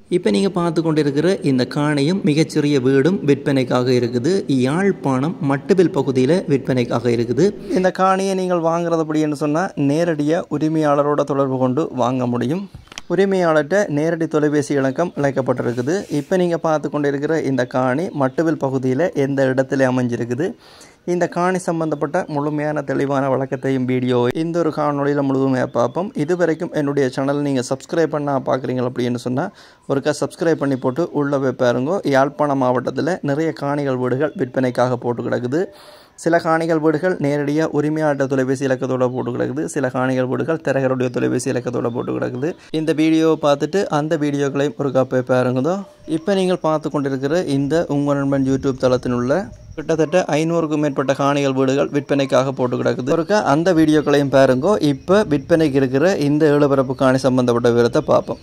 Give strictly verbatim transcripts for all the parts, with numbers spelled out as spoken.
இப்போ நீங்கள் பார்த்து கொண்டிருக்கிற இந்த காணியும் மிகச்சிறிய வீடும் விற்பனைக்காக இருக்குது. யாழ்ப்பாணம் மட்டுவில் பகுதியில் விற்பனைக்காக இருக்குது. இந்த காணியை நீங்கள் வாங்குறது அப்படின்னு சொன்னால் நேரடியாக உரிமையாளரோட தொடர்பு கொண்டு வாங்க முடியும். உரிமையாளர்கிட்ட நேரடி தொலைபேசி இலக்கம் இழைக்கப்பட்டிருக்குது. இப்போ நீங்கள் பார்த்து கொண்டிருக்கிற இந்த காணி மட்டுவில் பகுதியில் எந்த இடத்துல அமைஞ்சிருக்குது. இந்த காணி சம்பந்தப்பட்ட முழுமையான தெளிவான வழக்கத்தையும் வீடியோ இந்த ஒரு காணொலியில் முழுமையாக பார்ப்போம். இதுவரைக்கும் என்னுடைய சேனல் நீங்கள் சப்ஸ்கிரைப் பண்ணால் பார்க்குறீங்க அப்படின்னு சொன்னால் ஒருக்கா சப்ஸ்கிரைப் பண்ணி போட்டு உள்ளே போய் பாருங்க. யாழ்ப்பாணம் மாவட்டத்தில் நிறைய காணிகள் வீடுகள் விற்பனைக்காக போட்டு கிடக்குது. சில காணிகள் வீடுகள் நேரடியாக உரிமையாளர் தொலைபேசி இலக்கத்தோடு போட்டு கிடக்குது. சில காணிகள் வீடுகள் திரையருடைய தொலைபேசி இலக்கத்தோடு போட்டு கிடக்குது. இந்த வீடியோவை பார்த்துட்டு அந்த வீடியோக்களையும் ஒருக்கா போய் பாருங்கதோ. இப்போ நீங்கள் பார்த்து கொண்டிருக்கிற இந்த உங்கள் நண்பன் யூடியூப் தளத்தினுள்ள கிட்டத்தட்ட ஐநூறுக்கும் மேற்பட்ட காணிகள் வீடுகள் விற்பனைக்காக போட்டு கிடக்குது. ஒருக்கா அந்த வீடியோக்களையும் பாருங்கோ. இப்போ விற்பனைக்கு இருக்கிற இந்த ஏழுபரப்பு காணி சம்பந்தப்பட்ட விவரத்தை பார்ப்போம்.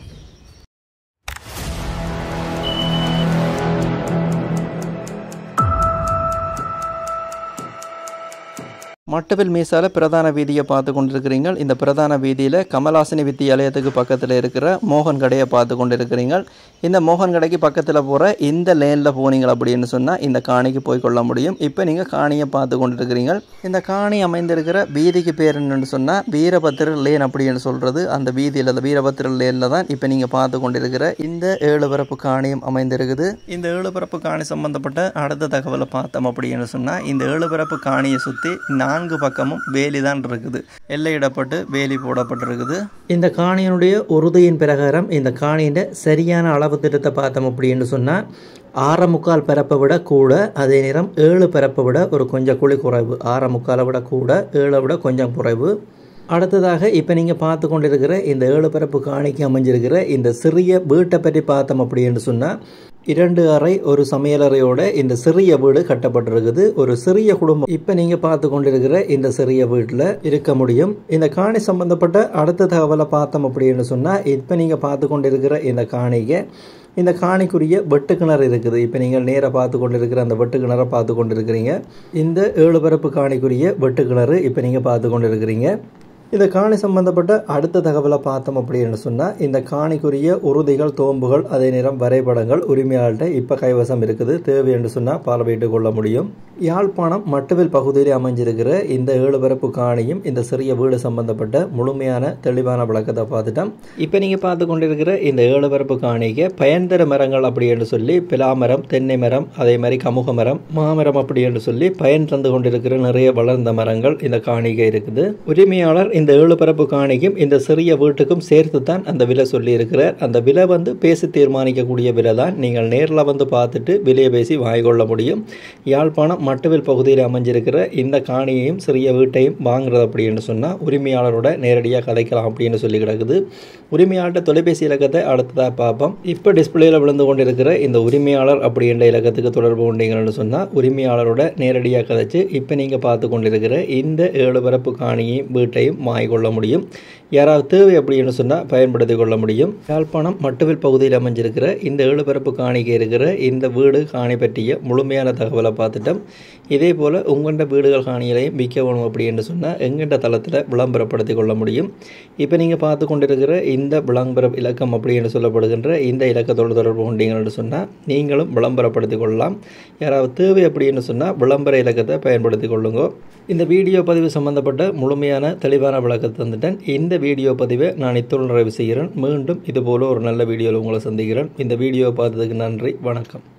மட்டுவில் மீசால பிரதான வீதியை பார்த்து கொண்டிருக்கிறீங்க. இந்த பிரதான வீதியில் கமலாசினி வித்தியாலயத்துக்கு பக்கத்தில் இருக்கிற மோகன் கடையை பார்த்து கொண்டிருக்கிறீங்க. இந்த மோகன் கடைக்கு பக்கத்தில் போகிற இந்த லேனில் போனீங்க அப்படின்னு சொன்னால் இந்த காணிக்கு போய் கொள்ள முடியும். இப்போ நீங்கள் காணியை பார்த்து கொண்டிருக்கிறீங்க. இந்த காணி அமைந்திருக்கிற வீதிக்கு பேர் என்னென்னு சொன்னால் வீரபத்திர லேன் அப்படின்னு சொல்கிறது. அந்த வீதியில் அந்த வீரபத்திர லேனில் தான் இப்போ நீங்கள் பார்த்து கொண்டிருக்கிற இந்த ஏழு பரப்பு காணியும் அமைந்திருக்குது. இந்த ஏழு பரப்பு காணி சம்பந்தப்பட்ட அடுத்த தகவலை பார்த்தோம் அப்படின்னு சொன்னால் இந்த ஏழு பரப்பு காணியை சுற்றி நான்கு பக்கமும் வேலி தான் இருக்குது. எல்லையிடப்பட்டு வேலி போடப்பட்டிருக்குது. இந்த காணியினுடைய உறுதியின் பிரகாரம் இந்த காணியின் சரியான அளவு திட்டத்தை பார்த்தோம் அப்படின்னு சொன்னால் ஆறு முக்கால் பரப்பை விட கூட, அதே நேரம் ஏழு பரப்பை விட ஒரு கொஞ்சம் குழி குறைவு. ஆறு முக்காலை விட கூட, ஏழை விட கொஞ்சம் குறைவு. அடுத்ததாக இப்போ நீங்கள் பார்த்து கொண்டிருக்கிற இந்த ஏழு பரப்பு காணிக்கு அமைஞ்சிருக்கிற இந்த சிறிய வீட்டை பற்றி பார்த்தோம் அப்படின்னு சொன்னால் இரண்டு அறை ஒரு சமையலறையோட இந்த சிறிய வீடு கட்டப்பட்டிருக்குது. ஒரு சிறிய குடும்பம் இப்போ நீங்கள் பார்த்து கொண்டிருக்கிற இந்த சிறிய வீட்டில் இருக்க முடியும். இந்த காணி சம்பந்தப்பட்ட அடுத்த தகவலை பார்த்தோம் அப்படின்னு சொன்னால் இப்போ நீங்கள் பார்த்து கொண்டிருக்கிற இந்த காணிக்கு இந்த காணிக்குரிய வெட்டு கிணறு இருக்குது. இப்போ நீங்கள் நேராக பார்த்து கொண்டிருக்கிற அந்த வெட்டு கிணறை பார்த்து கொண்டிருக்கிறீங்க. இந்த ஏழு பரப்பு காணிக்குரிய வெட்டு கிணறு இப்போ நீங்கள் பார்த்து கொண்டிருக்கிறீங்க. இந்த காணி சம்பந்தப்பட்ட அடுத்த தகவலை பார்த்தோம் அப்படின்னு சொன்னால் இந்த காணிக்குரிய உறுதிகள், தோம்புகள், அதே நேரம் வரைபடங்கள் உரிமையாளர்கிட்ட இப்போ கைவசம் இருக்குது. தேவை என்று சொன்னால் பார்வையிட்டு கொள்ள முடியும். யாழ்ப்பாணம் மட்டுவில் பகுதியில் அமைஞ்சிருக்கிற இந்த ஏழு பரப்பு காணியும் இந்த சிறிய வீடு சம்பந்தப்பட்ட முழுமையான தெளிவான விளக்கத்தை பார்த்துட்டோம். இப்போ நீங்கள் பார்த்து கொண்டிருக்கிற இந்த ஏழு பரப்பு காணிக்கு பயன்தர மரங்கள் அப்படி என்று சொல்லி பிலாமரம், தென்னை மரம், அதே மாதிரி கமுக மரம், மாமரம் அப்படி என்று சொல்லி பயன் தந்து கொண்டிருக்கிற நிறைய வளர்ந்த மரங்கள் இந்த காணிக்கை இருக்குது. உரிமையாளர் இந்த ஏழு பரப்பு காணிக்கும் இந்த சிறிய வீட்டுக்கும் சேர்த்து தான் அந்த விலை சொல்லி இருக்கிறார். அந்த விலை வந்து பேசி தீர்மானிக்கக்கூடிய விலை தான். நீங்கள் நேரில் வந்து பார்த்துட்டு விலையை பேசி வாங்கிக்கொள்ள முடியும். யாழ்ப்பாணம் மட்டுவில் பகுதியில் அமைஞ்சிருக்கிற இந்த காணியையும் சிறிய வீட்டையும் வாங்குறது அப்படின்னு சொன்னால் உரிமையாளரோட நேரடியாக கதைக்கலாம் அப்படின்னு சொல்லி கிடக்குது. உரிமையாளர்கிட்ட தொலைபேசி இலக்கத்தை அடுத்ததாக பார்ப்போம். இப்போ டிஸ்பிளேயில் விழுந்து கொண்டிருக்கிற இந்த உரிமையாளர் அப்படின்ற இலக்கத்துக்கு தொடர்பு கொண்டீங்கன்னு சொன்னால் உரிமையாளரோட நேரடியாக கதைச்சு இப்போ நீங்கள் பார்த்து கொண்டிருக்கிற இந்த ஏழு பரப்பு காணியையும் வீட்டையும் வாங்கிக்கொள்ள முடியும். யாராவது தேவை அப்படின்னு சொன்னால் பயன்படுத்தி கொள்ள முடியும். யாழ்ப்பாணம் மட்டுவில் பகுதியில் அமைஞ்சிருக்கிற இந்த ஏழு பரப்பு காணிக்கு இருக்கிற இந்த வீடு காணி பற்றிய முழுமையான தகவலை பார்த்துட்டோம். இதே போல் உங்கள்கிட்ட வீடுகள் காணிகளையும் விற்க வேணும் அப்படின்னு சொன்னால் எங்கள்கிட்ட தளத்தில் விளம்பரப்படுத்தி கொள்ள முடியும். இப்போ நீங்கள் பார்த்து கொண்டிருக்கிற இந்த விளம்பர இலக்கம் அப்படின்னு சொல்லப்படுகின்ற இந்த இலக்கத்தோடு தொடர்பு கொண்டீங்கன்னு சொன்னால் நீங்களும் விளம்பரப்படுத்தி கொள்ளலாம். யாராவது தேவை அப்படின்னு சொன்னால் விளம்பர இலக்கத்தை பயன்படுத்தி கொள்ளுங்க. இந்த வீடியோ பதிவு சம்பந்தப்பட்ட முழுமையான தெளிவான விளக்கத்தை தந்துட்டேன். இந்த வீடியோ பதிவை நான் இத்துடன் நிறைவு செய்கிறேன். மீண்டும் இதுபோல ஒரு நல்ல வீடியோவில் உங்களை சந்திக்கிறேன். இந்த வீடியோ பார்த்ததுக்கு நன்றி, வணக்கம்.